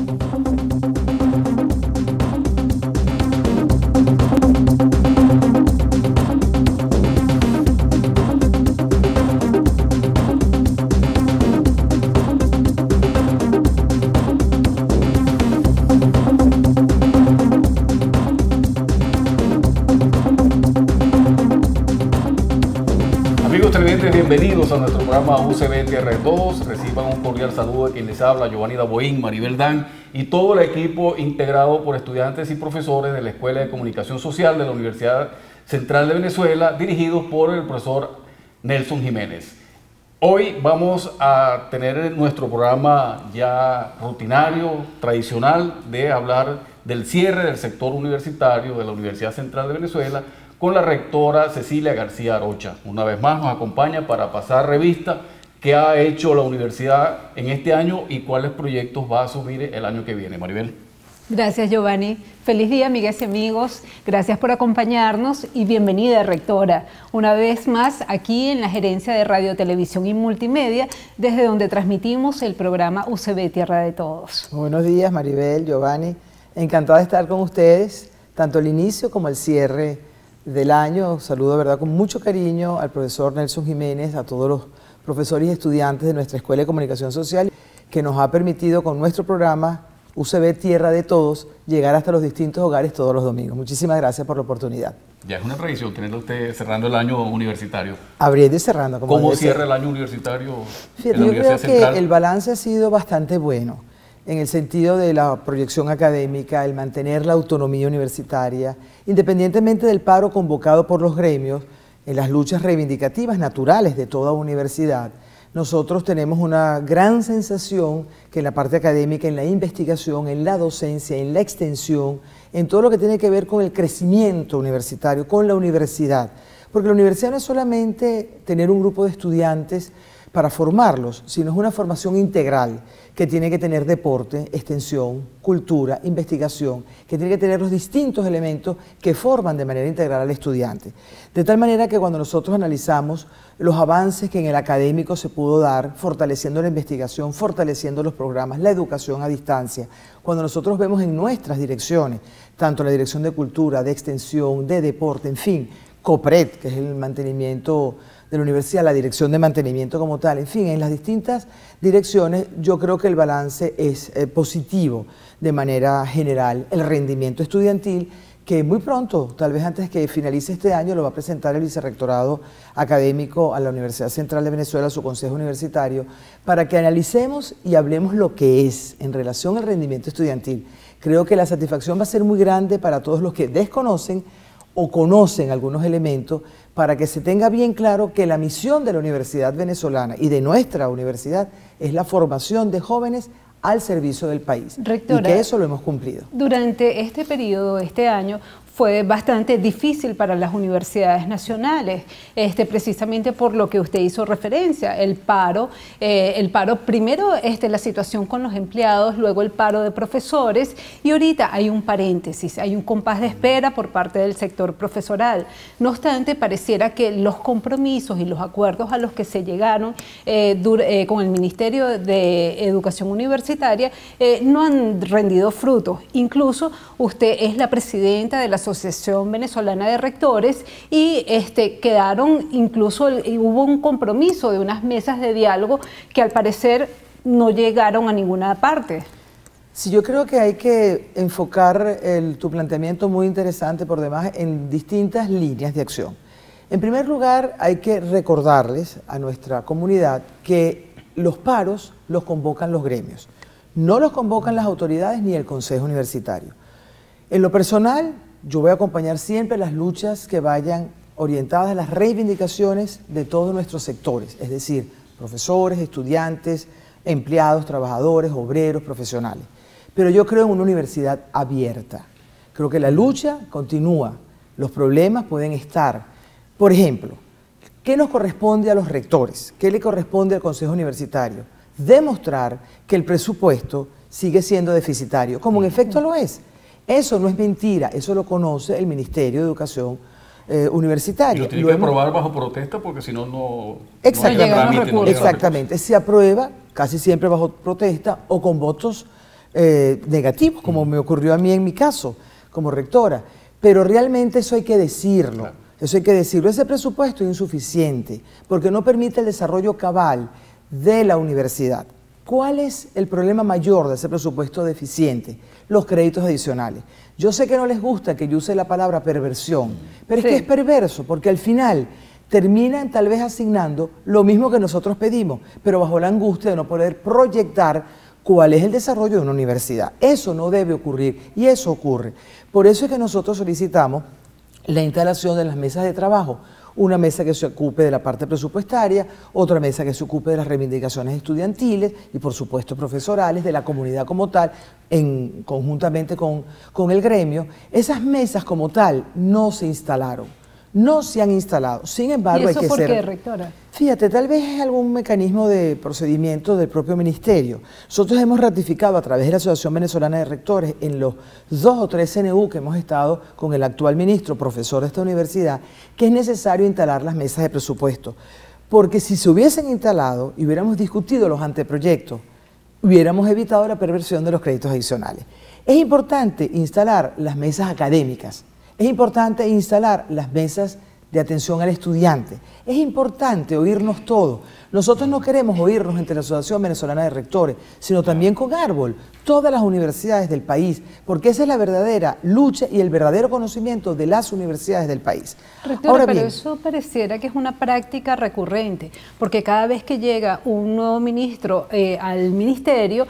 Bienvenidos a nuestro programa UCB Tierra de Todos. Reciban un cordial saludo de quien les habla, Giovanni Daboín, Maribel Dan y todo el equipo integrado por estudiantes y profesores de la Escuela de Comunicación Social de la Universidad Central de Venezuela, dirigidos por el profesor Nelson Jiménez. Hoy vamos a tener nuestro programa ya rutinario, tradicional, de hablar del cierre del sector universitario de la Universidad Central de Venezuela, con la rectora Cecilia García Arocha. Una vez más nos acompaña para pasar revista qué ha hecho la universidad en este año y cuáles proyectos va a asumir el año que viene. Maribel. Gracias, Giovanni. Feliz día, amigas y amigos. Gracias por acompañarnos y bienvenida, rectora. Una vez más aquí en la Gerencia de Radio, Televisión y Multimedia, desde donde transmitimos el programa UCB Tierra de Todos. Buenos días, Maribel, Giovanni. Encantada de estar con ustedes, tanto el inicio como el cierre del año. Saludo de verdad con mucho cariño al profesor Nelson Jiménez, a todos los profesores y estudiantes de nuestra Escuela de Comunicación Social, que nos ha permitido con nuestro programa UCB Tierra de Todos llegar hasta los distintos hogares todos los domingos. Muchísimas gracias por la oportunidad. Ya es una tradición tenerlo usted cerrando el año universitario. Abriendo y cerrando. ¿Cómo cierra el año universitario en la Universidad Central? Que el balance ha sido bastante bueno, en el sentido de la proyección académica, el mantener la autonomía universitaria, independientemente del paro convocado por los gremios, en las luchas reivindicativas naturales de toda universidad. Nosotros tenemos una gran sensación que en la parte académica, en la investigación, en la docencia, en la extensión, en todo lo que tiene que ver con el crecimiento universitario, con la universidad. Porque la universidad no es solamente tener un grupo de estudiantes para formarlos, sino es una formación integral que tiene que tener deporte, extensión, cultura, investigación, que tiene que tener los distintos elementos que forman de manera integral al estudiante. De tal manera que cuando nosotros analizamos los avances que en el académico se pudo dar, fortaleciendo la investigación, fortaleciendo los programas, la educación a distancia, cuando nosotros vemos en nuestras direcciones, tanto la dirección de cultura, de extensión, de deporte, en fin, COPRED, que es el mantenimiento de la universidad, la dirección de mantenimiento como tal, en fin, en las distintas direcciones yo creo que el balance es positivo de manera general. El rendimiento estudiantil, que muy pronto, tal vez antes que finalice este año, lo va a presentar el Vicerrectorado Académico a la Universidad Central de Venezuela, a su Consejo Universitario, para que analicemos y hablemos lo que es en relación al rendimiento estudiantil. Creo que la satisfacción va a ser muy grande para todos los que desconocen o conocen algunos elementos, para que se tenga bien claro que la misión de la Universidad Venezolana y de nuestra universidad es la formación de jóvenes al servicio del país. Rectora, y que eso lo hemos cumplido. Durante este periodo, este año, fue bastante difícil para las universidades nacionales, precisamente por lo que usted hizo referencia, el paro primero la situación con los empleados, luego el paro de profesores, y ahorita hay un paréntesis, hay un compás de espera por parte del sector profesoral. No obstante, pareciera que los compromisos y los acuerdos a los que se llegaron con el Ministerio de Educación Universitaria no han rendido frutos. Incluso usted es la presidenta de la Asociación Venezolana de Rectores y quedaron, incluso hubo un compromiso de unas mesas de diálogo que al parecer no llegaron a ninguna parte. Sí, yo creo que hay que enfocar tu planteamiento muy interesante por demás en distintas líneas de acción. En primer lugar, hay que recordarles a nuestra comunidad que los paros los convocan los gremios, no los convocan las autoridades ni el Consejo Universitario. En lo personal, yo voy a acompañar siempre las luchas que vayan orientadas a las reivindicaciones de todos nuestros sectores, es decir, profesores, estudiantes, empleados, trabajadores, obreros, profesionales. Pero yo creo en una universidad abierta. Creo que la lucha continúa, los problemas pueden estar. Por ejemplo, ¿qué nos corresponde a los rectores? ¿Qué le corresponde al Consejo Universitario? Demostrar que el presupuesto sigue siendo deficitario, como en efecto lo es. Eso no es mentira, eso lo conoce el Ministerio de Educación Universitaria. Y lo tiene que aprobar bajo protesta porque si no, no exactamente, se aprueba casi siempre bajo protesta o con votos negativos, como me ocurrió a mí en mi caso, como rectora. Pero realmente eso hay que decirlo. Claro. Eso hay que decirlo. Ese presupuesto es insuficiente porque no permite el desarrollo cabal de la universidad. ¿Cuál es el problema mayor de ese presupuesto deficiente? Los créditos adicionales. Yo sé que no les gusta que yo use la palabra perversión, pero es que es perverso porque al final terminan tal vez asignando lo mismo que nosotros pedimos, pero bajo la angustia de no poder proyectar cuál es el desarrollo de una universidad. Eso no debe ocurrir y eso ocurre. Por eso es que nosotros solicitamos la instalación de las mesas de trabajo. Una mesa que se ocupe de la parte presupuestaria, otra mesa que se ocupe de las reivindicaciones estudiantiles y por supuesto profesorales, de la comunidad como tal, conjuntamente con el gremio. Esas mesas como tal no se instalaron, no se han instalado. Sin embargo, ¿y eso hay que por ser... qué, rectora? Fíjate, tal vez es algún mecanismo de procedimiento del propio ministerio. Nosotros hemos ratificado a través de la Asociación Venezolana de Rectores en los 2 o 3 CNU que hemos estado con el actual ministro, profesor de esta universidad, que es necesario instalar las mesas de presupuesto. Porque si se hubiesen instalado y hubiéramos discutido los anteproyectos, hubiéramos evitado la perversión de los créditos adicionales. Es importante instalar las mesas académicas, es importante instalar las mesas de atención al estudiante. Es importante oírnos todos. Nosotros no queremos oírnos entre la Asociación Venezolana de Rectores, sino también con Árbol, todas las universidades del país, porque esa es la verdadera lucha y el verdadero conocimiento de las universidades del país. Rectora, ahora bien, pero eso pareciera que es una práctica recurrente, porque cada vez que llega un nuevo ministro al ministerio,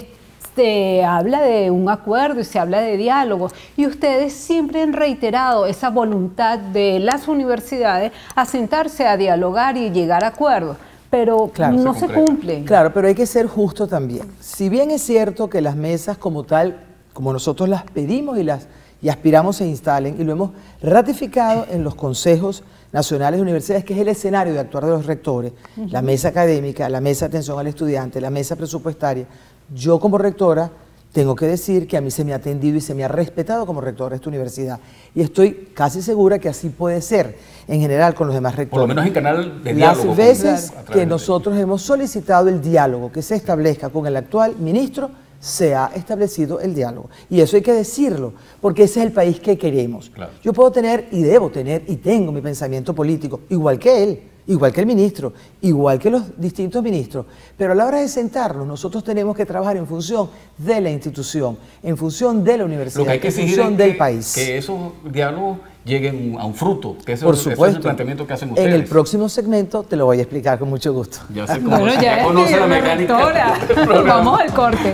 se habla de un acuerdo y se habla de diálogos, y ustedes siempre han reiterado esa voluntad de las universidades a sentarse a dialogar y llegar a acuerdos, pero claro, no se cumple. Claro, pero hay que ser justo también. Si bien es cierto que las mesas como tal, como nosotros las pedimos y aspiramos se instalen, y lo hemos ratificado en los consejos nacionales de universidades, que es el escenario de actuar de los rectores, la mesa académica, la mesa de atención al estudiante, la mesa presupuestaria. Yo como rectora tengo que decir que a mí se me ha atendido y se me ha respetado como rectora de esta universidad. Y estoy casi segura que así puede ser en general con los demás rectores. Por lo menos en canal de diálogo. Las veces que nosotros hemos solicitado el diálogo, que se establezca con el actual ministro, se ha establecido el diálogo. Y eso hay que decirlo, porque ese es el país que queremos. Claro. Yo puedo tener y debo tener y tengo mi pensamiento político, igual que él, igual que el ministro, igual que los distintos ministros, pero a la hora de sentarnos nosotros tenemos que trabajar en función de la institución, en función de la universidad, en función del país. Que esos diálogos lleguen a un fruto, que ese, por supuesto, es el planteamiento que hacen ustedes. En el próximo segmento te lo voy a explicar con mucho gusto. Ya sé cómo bueno, ya conoce la mecánica. Vamos al corte.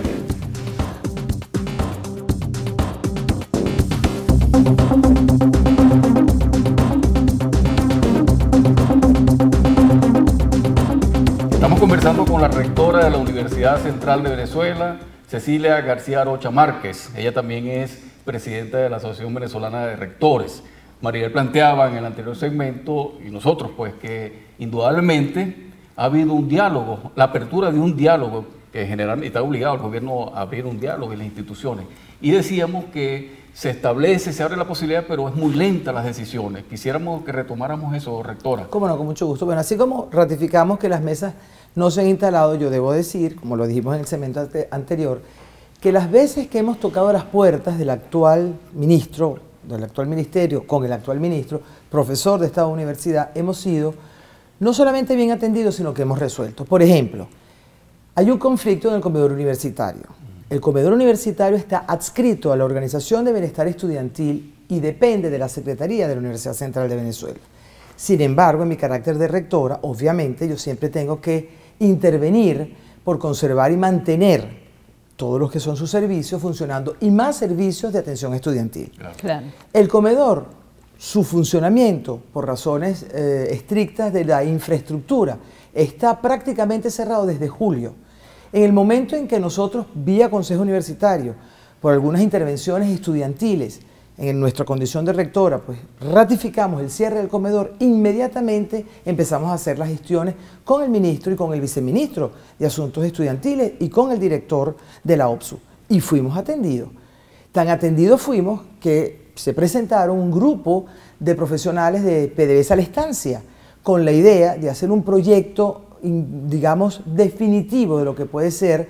Estamos conversando con la rectora de la Universidad Central de Venezuela, Cecilia García Arocha Márquez. Ella también es presidenta de la Asociación Venezolana de Rectores. Maribel planteaba en el anterior segmento, y nosotros pues, que indudablemente ha habido un diálogo, la apertura de un diálogo, que generalmente está obligado el gobierno a abrir un diálogo en las instituciones. Y decíamos que se establece, se abre la posibilidad, pero es muy lenta las decisiones. Quisiéramos que retomáramos eso, rectora. Cómo no, con mucho gusto. Bueno, así como ratificamos que las mesas no se han instalado, yo debo decir, como lo dijimos en el segmento anterior, que las veces que hemos tocado las puertas del actual ministro, del actual ministerio, con el actual ministro, profesor de esta universidad, hemos sido no solamente bien atendidos, sino que hemos resuelto. Por ejemplo, hay un conflicto en el comedor universitario. El comedor universitario está adscrito a la Organización de Bienestar Estudiantil y depende de la Secretaría de la Universidad Central de Venezuela. Sin embargo, en mi carácter de rectora, obviamente yo siempre tengo que intervenir por conservar y mantener todos los que son sus servicios funcionando y más servicios de atención estudiantil. Claro. El comedor, su funcionamiento por razones estrictas de la infraestructura, está prácticamente cerrado desde julio. En el momento en que nosotros, vía Consejo Universitario, por algunas intervenciones estudiantiles, en nuestra condición de rectora, pues ratificamos el cierre del comedor, inmediatamente empezamos a hacer las gestiones con el ministro y con el viceministro de Asuntos Estudiantiles y con el director de la OPSU. Y fuimos atendidos. Tan atendidos fuimos que se presentaron un grupo de profesionales de PDVSA a la estancia, con la idea de hacer un proyecto, digamos, definitivo de lo que puede ser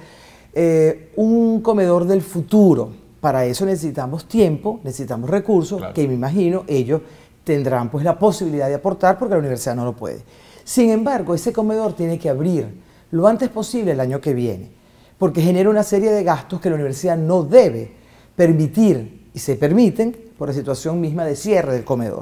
un comedor del futuro. Para eso necesitamos tiempo, necesitamos recursos, claro, que me imagino ellos tendrán pues la posibilidad de aportar porque la universidad no lo puede. Sin embargo, ese comedor tiene que abrir lo antes posible el año que viene, porque genera una serie de gastos que la universidad no debe permitir y se permiten por la situación misma de cierre del comedor.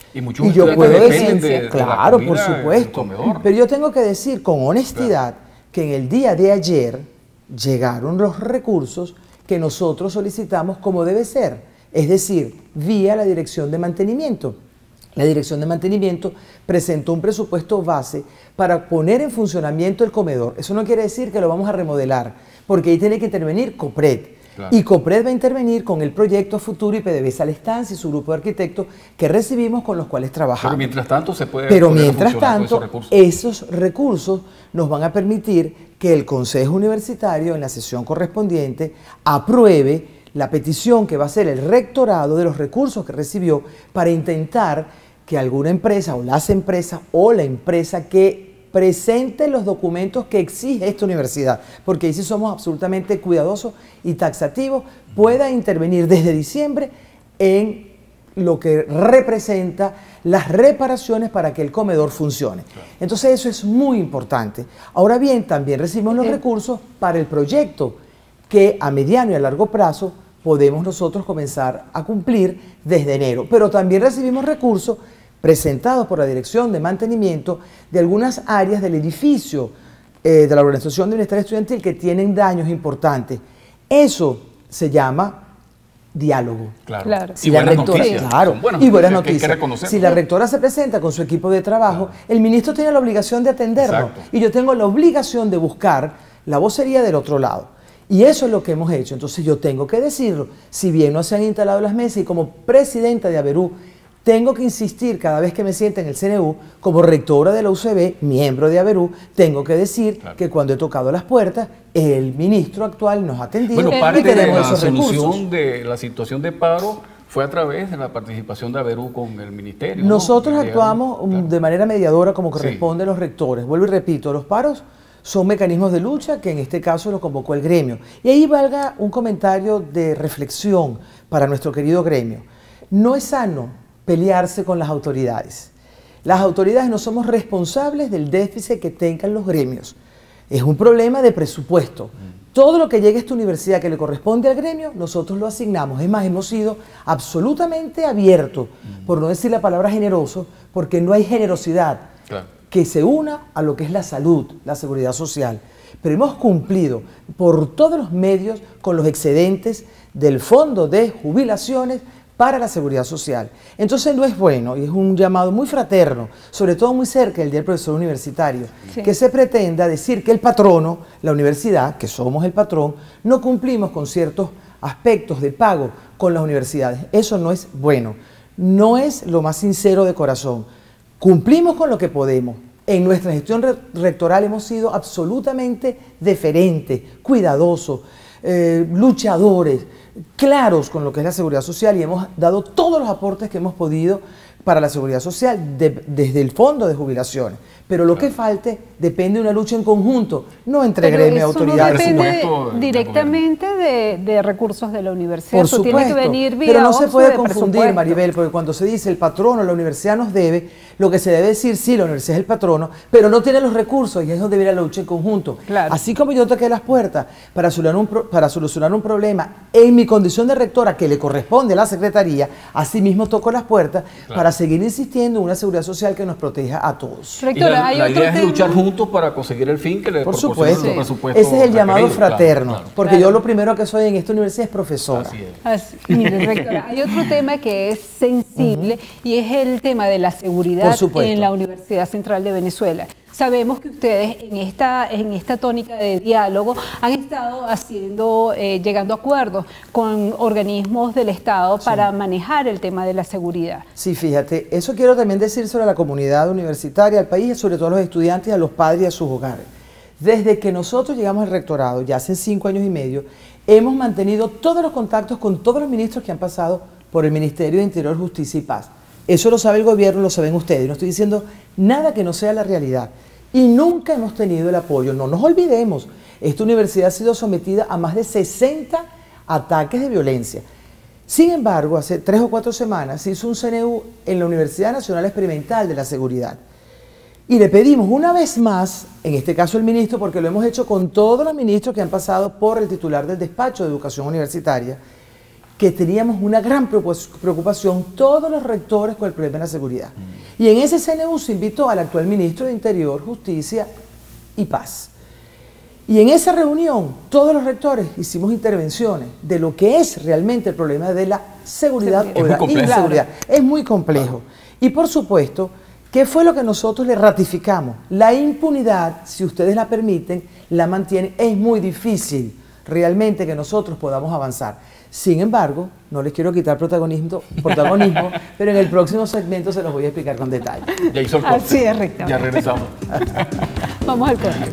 Y yo puedo decir, claro, por supuesto, pero yo tengo que decir con honestidad, claro, que en el día de ayer llegaron los recursos que nosotros solicitamos como debe ser, es decir, vía la Dirección de Mantenimiento. La Dirección de Mantenimiento presentó un presupuesto base para poner en funcionamiento el comedor. Eso no quiere decir que lo vamos a remodelar, porque ahí tiene que intervenir COPRED. Claro. Y COPRED va a intervenir con el proyecto futuro y PDVSA La Estancia y su grupo de arquitectos que recibimos con los cuales trabajamos. Pero mientras tanto se puede... Pero mientras tanto, esos recursos nos van a permitir que el Consejo Universitario en la sesión correspondiente apruebe la petición que va a hacer el rectorado de los recursos que recibió para intentar que alguna empresa o las empresas o la empresa que presente los documentos que exige esta universidad, porque ahí sí somos absolutamente cuidadosos y taxativos, pueda intervenir desde diciembre en lo que representa las reparaciones para que el comedor funcione. Entonces eso es muy importante. Ahora bien, también recibimos los recursos para el proyecto que a mediano y a largo plazo podemos nosotros comenzar a cumplir desde enero. Pero también recibimos recursos presentados por la Dirección de Mantenimiento de algunas áreas del edificio de la Organización de Bienestar Estudiantil que tienen daños importantes. Eso se llama diálogo. Claro. Si la rectora, claro, y buenas noticias. Si la rectora se presenta con su equipo de trabajo, claro, el ministro tiene la obligación de atenderlo. Exacto. Y yo tengo la obligación de buscar la vocería del otro lado. Y eso es lo que hemos hecho. Entonces yo tengo que decirlo. Si bien no se han instalado las mesas y como presidenta de ABERU tengo que insistir cada vez que me siente en el CNU, como rectora de la UCB, miembro de ABERU, tengo que decir, claro, que cuando he tocado las puertas, el ministro actual nos ha atendido. Bueno, parte de la solución de la situación de paro fue a través de la participación de ABERU con el ministerio. Nosotros actuamos, claro, de manera mediadora como corresponde a los rectores. Vuelvo y repito, los paros son mecanismos de lucha que en este caso lo convocó el gremio. Y ahí valga un comentario de reflexión para nuestro querido gremio. No es sano pelearse con las autoridades. Las autoridades no somos responsables del déficit que tengan los gremios. Es un problema de presupuesto. Todo lo que llegue a esta universidad que le corresponde al gremio, nosotros lo asignamos. Es más, hemos sido absolutamente abiertos, por no decir la palabra generoso, porque no hay generosidad, claro, que se una a lo que es la salud, la seguridad social. Pero hemos cumplido por todos los medios con los excedentes del fondo de jubilaciones para la seguridad social. Entonces no es bueno, y es un llamado muy fraterno, sobre todo muy cerca del Día del Profesor Universitario, sí, que se pretenda decir que el patrono, la universidad, que somos el patrón, no cumplimos con ciertos aspectos de pago con las universidades. Eso no es bueno, no es lo más sincero de corazón. Cumplimos con lo que podemos. En nuestra gestión rectoral hemos sido absolutamente deferentes, cuidadosos, luchadores, claros con lo que es la seguridad social y hemos dado todos los aportes que hemos podido para la seguridad social desde el fondo de jubilaciones. Pero lo que falte depende de una lucha en conjunto, no entre gremio y autoridades. Pero eso no depende directamente de recursos de la universidad. Por supuesto, tiene que venir vía, pero no se puede confundir, Maribel, porque cuando se dice el patrono, la universidad nos debe, lo que se debe decir, sí, la universidad es el patrono, pero no tiene los recursos y es donde viene la lucha en conjunto. Claro. Así como yo toqué las puertas para solucionar un problema en mi condición de rectora que le corresponde a la secretaría, así mismo toco las puertas, claro, para seguir insistiendo en una seguridad social que nos proteja a todos. Rectora, la idea es luchar juntos para conseguir el fin que le proporciona el presupuesto. Ese es el llamado fraterno, claro, porque yo lo primero que soy en esta universidad es profesora. Así es. Mire, rectora, hay otro tema que es sensible y es el tema de la seguridad en la Universidad Central de Venezuela. Sabemos que ustedes en esta tónica de diálogo han estado llegando a acuerdos con organismos del Estado para manejar el tema de la seguridad. Sí, fíjate, eso quiero también decir sobre la comunidad universitaria, al país, sobre todo a los estudiantes, a los padres y a sus hogares. Desde que nosotros llegamos al rectorado, ya hace 5 años y medio, hemos mantenido todos los contactos con todos los ministros que han pasado por el Ministerio de Interior, Justicia y Paz. Eso lo sabe el gobierno, lo saben ustedes. No estoy diciendo nada que no sea la realidad. Y nunca hemos tenido el apoyo. No nos olvidemos. Esta universidad ha sido sometida a más de 60 ataques de violencia. Sin embargo, hace 3 o 4 semanas se hizo un CNU en la Universidad Nacional Experimental de la Seguridad. Y le pedimos una vez más, en este caso el ministro, porque lo hemos hecho con todos los ministros que han pasado por el titular del despacho de educación universitaria, que teníamos una gran preocupación todos los rectores con el problema de la seguridad. Y en ese CNU se invitó al actual ministro de Interior, Justicia y Paz. Y en esa reunión todos los rectores hicimos intervenciones de lo que es realmente el problema de la seguridad o de la inseguridad. Es muy complejo. Y por supuesto, ¿qué fue lo que nosotros le ratificamos? La impunidad, si ustedes la permiten, la mantienen. Es muy difícil realmente que nosotros podamos avanzar. Sin embargo, no les quiero quitar protagonismo, pero en el próximo segmento se los voy a explicar con detalle. Ya hizo el corte. Así es, recto. Ya regresamos. Vamos al corte.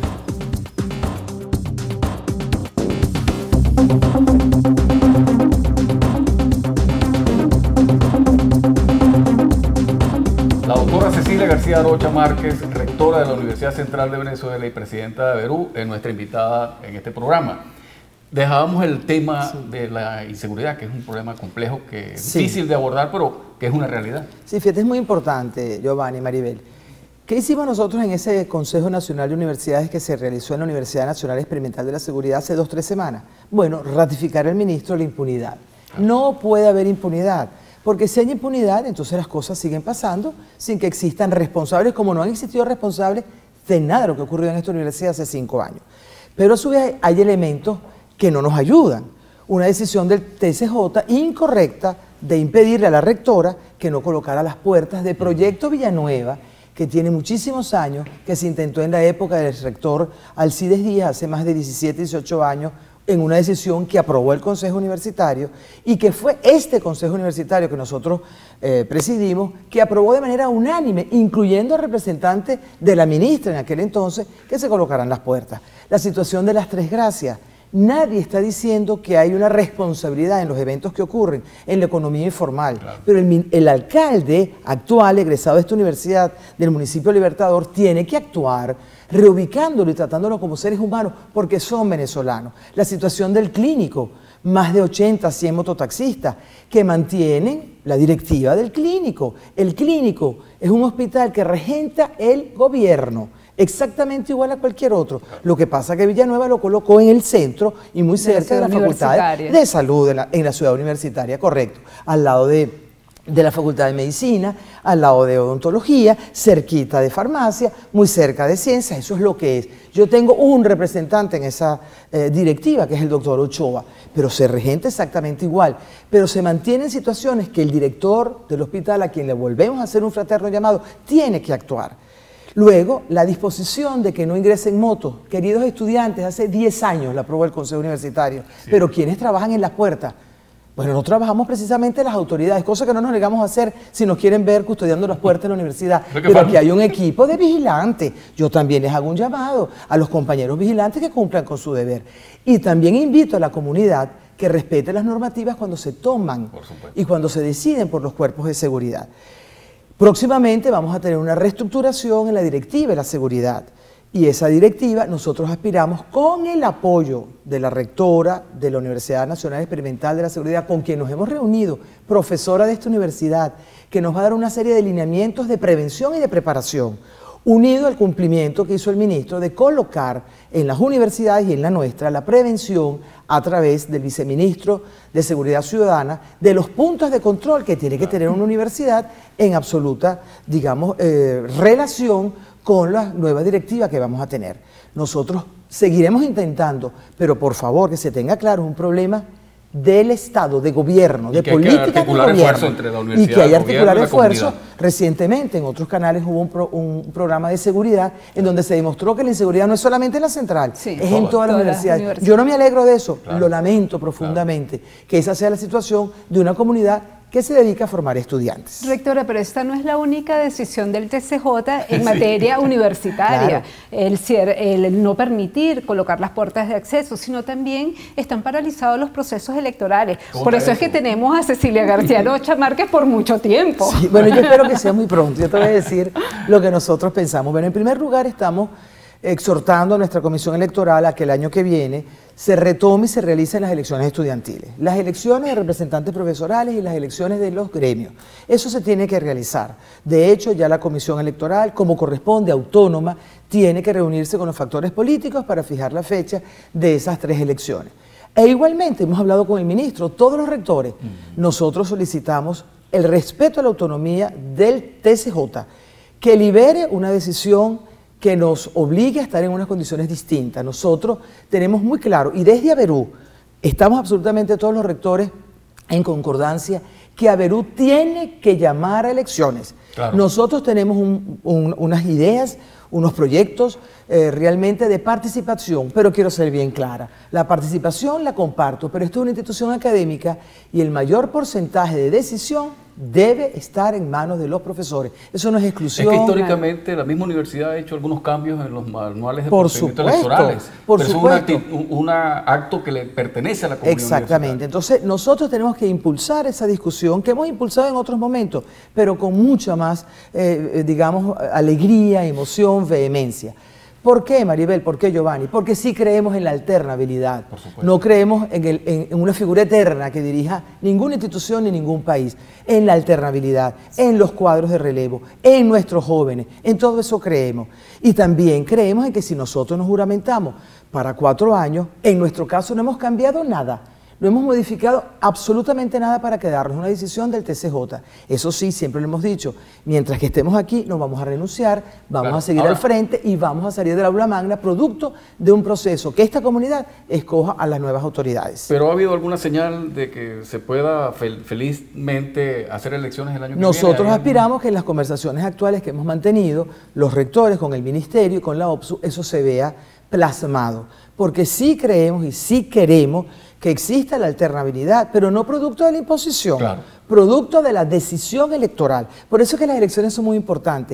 La doctora Cecilia García Arocha Márquez, rectora de la Universidad Central de Venezuela y presidenta de Berú, es nuestra invitada en este programa. Dejábamos el tema de la inseguridad, que es un problema complejo, que es difícil de abordar, pero que es una realidad. Sí, fíjate, es muy importante, Giovanni y Maribel. ¿Qué hicimos nosotros en ese Consejo Nacional de Universidades que se realizó en la Universidad Nacional Experimental de la Seguridad hace 2 o 3 semanas? Bueno, ratificar al ministro la impunidad. No puede haber impunidad, porque si hay impunidad, entonces las cosas siguen pasando sin que existan responsables, como no han existido responsables de nada de lo que ocurrió en esta universidad hace 5 años. Pero a su vez hay elementos que no nos ayudan. Una decisión del TCJ incorrecta de impedirle a la rectora que no colocara las puertas de Proyecto Villanueva, que tiene muchísimos años, que se intentó en la época del rector Alcides Díaz, hace más de 17, 18 años, en una decisión que aprobó el Consejo Universitario y que fue este Consejo Universitario que nosotros presidimos, que aprobó de manera unánime, incluyendo al representante de la ministra en aquel entonces, que se colocaran las puertas. La situación de las 3 gracias. Nadie está diciendo que hay una responsabilidad en los eventos que ocurren en la economía informal, claro. Pero el alcalde actual, egresado de esta universidad del municipio Libertador, tiene que actuar reubicándolo y tratándolo como seres humanos porque son venezolanos. La situación del clínico, más de 80, 100 mototaxistas que mantienen la directiva del clínico. El clínico es un hospital que regenta el gobierno, exactamente igual a cualquier otro. Lo que pasa es que Villanueva lo colocó en el centro y muy cerca de la Facultad de Salud en la ciudad universitaria, correcto, al lado de la Facultad de Medicina, al lado de Odontología, cerquita de Farmacia, muy cerca de Ciencias. Eso es lo que es. Yo tengo un representante en esa directiva, que es el doctor Ochoa, pero se regenta exactamente igual. Pero se mantienen situaciones que el director del hospital, a quien le volvemos a hacer un fraterno llamado, tiene que actuar. Luego, la disposición de que no ingresen motos. Queridos estudiantes, hace 10 años la aprobó el Consejo Universitario, pero ¿quiénes trabajan en las puertas? Bueno, no trabajamos precisamente las autoridades, cosa que no nos negamos a hacer si nos quieren ver custodiando las puertas de la universidad. Pero aquí hay un equipo de vigilantes. Yo también les hago un llamado a los compañeros vigilantes que cumplan con su deber. Y también invito a la comunidad que respete las normativas cuando se toman y cuando se deciden por los cuerpos de seguridad. Próximamente vamos a tener una reestructuración en la directiva de la seguridad y esa directiva nosotros aspiramos con el apoyo de la rectora de la Universidad Nacional Experimental de la Seguridad, con quien nos hemos reunido, profesora de esta universidad, que nos va a dar una serie de lineamientos de prevención y de preparación, unido al cumplimiento que hizo el ministro de colocar en las universidades y en la nuestra la prevención a través del viceministro de Seguridad Ciudadana, de los puntos de control que tiene que tener una universidad en absoluta, digamos, relación con la nueva directiva que vamos a tener. Nosotros seguiremos intentando, pero por favor que se tenga claro, es un problema del Estado, de gobierno, de política de gobierno, entre la universidad, y que hay articular esfuerzo. Recientemente en otros canales hubo un programa de seguridad en donde se demostró que la inseguridad no es solamente en la central, es en todas las universidades. Yo no me alegro de eso, lo lamento profundamente, que esa sea la situación de una comunidad que se dedica a formar estudiantes. Rectora, pero esta no es la única decisión del TCJ en materia universitaria, el no permitir colocar las puertas de acceso, sino también están paralizados los procesos electorales. Por eso es que tenemos a Cecilia García Arocha Márquez por mucho tiempo. Sí, bueno, yo espero que sea muy pronto. Yo te voy a decir lo que nosotros pensamos. Bueno, en primer lugar estamos exhortando a nuestra comisión electoral a que el año que viene se retome y se realicen las elecciones estudiantiles, las elecciones de representantes profesorales y las elecciones de los gremios. Eso se tiene que realizar. De hecho, ya la comisión electoral, como corresponde, autónoma, tiene que reunirse con los factores políticos para fijar la fecha de esas 3 elecciones. E igualmente, hemos hablado con el ministro, todos los rectores, nosotros solicitamos el respeto a la autonomía del TCJ, que libere una decisión que nos obligue a estar en unas condiciones distintas. Nosotros tenemos muy claro, y desde Averú, estamos absolutamente todos los rectores en concordancia, que Averú tiene que llamar a elecciones. Claro. Nosotros tenemos unas ideas, unos proyectos realmente de participación, pero quiero ser bien clara. La participación la comparto, pero esto es una institución académica y el mayor porcentaje de decisión debe estar en manos de los profesores. Eso no es exclusión. Es que históricamente la misma universidad ha hecho algunos cambios en los manuales de procedimientos electorales. Por supuesto. Es un acto que le pertenece a la comunidad. Exactamente. Entonces, nosotros tenemos que impulsar esa discusión que hemos impulsado en otros momentos, pero con mucha más, digamos, alegría, emoción, vehemencia. ¿Por qué, Maribel? ¿Por qué, Giovanni? Porque sí creemos en la alternabilidad. No creemos en una figura eterna que dirija ninguna institución ni ningún país. En la alternabilidad, en los cuadros de relevo, en nuestros jóvenes, en todo eso creemos. Y también creemos en que si nosotros nos juramentamos para 4 años, en nuestro caso no hemos cambiado nada. No hemos modificado absolutamente nada para quedarnos, una decisión del TCJ. Eso sí, siempre lo hemos dicho, mientras que estemos aquí no vamos a renunciar, vamos a seguir al frente y vamos a salir del aula magna producto de un proceso que esta comunidad escoja a las nuevas autoridades. ¿Pero ha habido alguna señal de que se pueda felizmente hacer elecciones el año que viene? Nosotros aspiramos que en las conversaciones actuales que hemos mantenido, los rectores con el ministerio y con la OPSU, eso se vea plasmado, porque sí creemos y sí queremos que exista la alternabilidad, pero no producto de la imposición, claro, producto de la decisión electoral. Por eso es que las elecciones son muy importantes.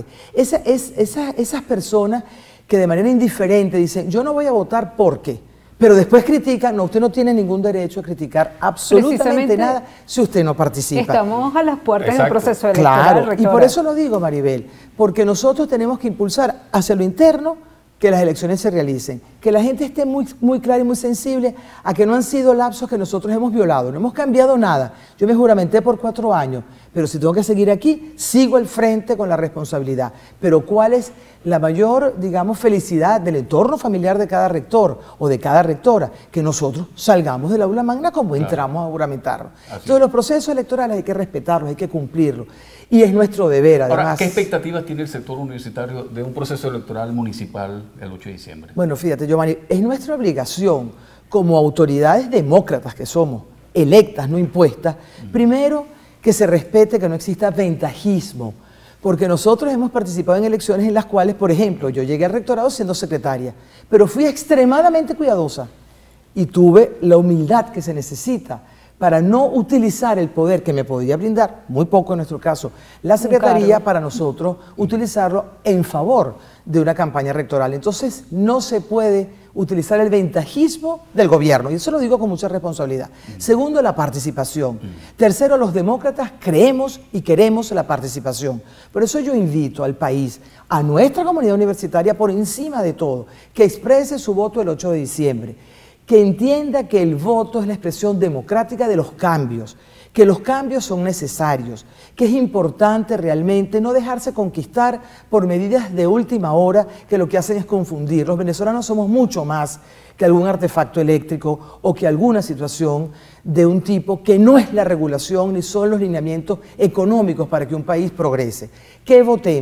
Esas personas que de manera indiferente dicen, yo no voy a votar porque, pero después critican, no, usted no tiene ningún derecho a criticar absolutamente nada si usted no participa. Estamos a las puertas del proceso electoral. Claro, y por eso lo digo, Maribel, porque nosotros tenemos que impulsar hacia lo interno que las elecciones se realicen, que la gente esté muy clara y muy sensible a que no han sido lapsos que nosotros hemos violado, no hemos cambiado nada. Yo me juramenté por 4 años, pero si tengo que seguir aquí, sigo al frente con la responsabilidad. Pero ¿cuál es la mayor, digamos, felicidad del entorno familiar de cada rector o de cada rectora? Que nosotros salgamos del aula magna como entramos a juramentarnos. Entonces los procesos electorales hay que respetarlos, hay que cumplirlos. Y es nuestro deber, además. Ahora, ¿qué expectativas tiene el sector universitario de un proceso electoral municipal el 8 de diciembre? Bueno, fíjate, Giovanni, es nuestra obligación como autoridades demócratas que somos, electas, no impuestas, primero que se respete, que no exista ventajismo, porque nosotros hemos participado en elecciones en las cuales, por ejemplo, yo llegué al rectorado siendo secretaria, pero fui extremadamente cuidadosa y tuve la humildad que se necesita para no utilizar el poder que me podía brindar, muy poco en nuestro caso, la Secretaría, para nosotros utilizarlo en favor de una campaña rectoral. Entonces no se puede utilizar el ventajismo del gobierno, y eso lo digo con mucha responsabilidad. Segundo, la participación. Tercero, los demócratas creemos y queremos la participación. Por eso yo invito al país, a nuestra comunidad universitaria por encima de todo, que exprese su voto el 8 de diciembre, que entienda que el voto es la expresión democrática de los cambios, que los cambios son necesarios, que es importante realmente no dejarse conquistar por medidas de última hora que lo que hacen es confundir. Los venezolanos somos mucho más que algún artefacto eléctrico o que alguna situación de un tipo que no es la regulación ni son los lineamientos económicos para que un país progrese. Que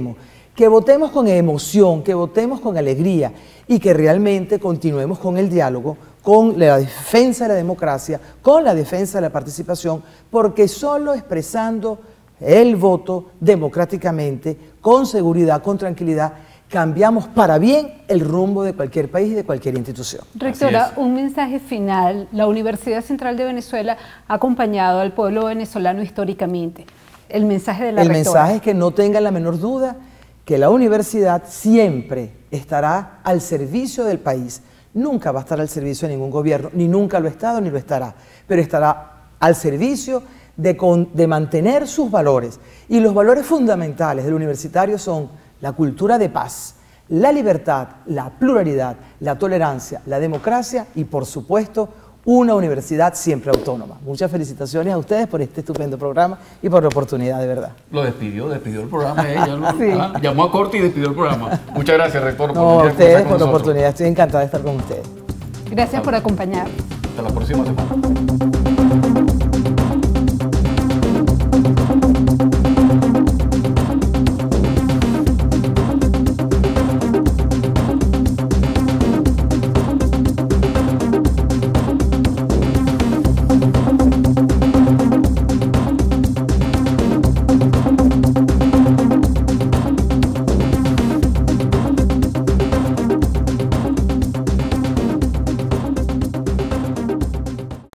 votemos con emoción, que votemos con alegría y que realmente continuemos con el diálogo, con la defensa de la democracia, con la defensa de la participación, porque solo expresando el voto democráticamente, con seguridad, con tranquilidad, cambiamos para bien el rumbo de cualquier país y de cualquier institución. Rectora, un mensaje final. La Universidad Central de Venezuela ha acompañado al pueblo venezolano históricamente. El mensaje de la rectora. El mensaje es que no tengan la menor duda que la universidad siempre estará al servicio del país. Nunca va a estar al servicio de ningún gobierno, ni nunca lo ha estado ni lo estará, pero estará al servicio de mantener sus valores. Y los valores fundamentales del universitario son la cultura de paz, la libertad, la pluralidad, la tolerancia, la democracia y, por supuesto, una universidad siempre autónoma. Muchas felicitaciones a ustedes por este estupendo programa y por la oportunidad, de verdad. Lo despidió el programa ella. Sí. Llamó a corte y despidió el programa. Muchas gracias, rector. No, a ustedes por la oportunidad. Estoy encantada de estar con ustedes. Gracias por acompañarnos. Hasta la próxima semana.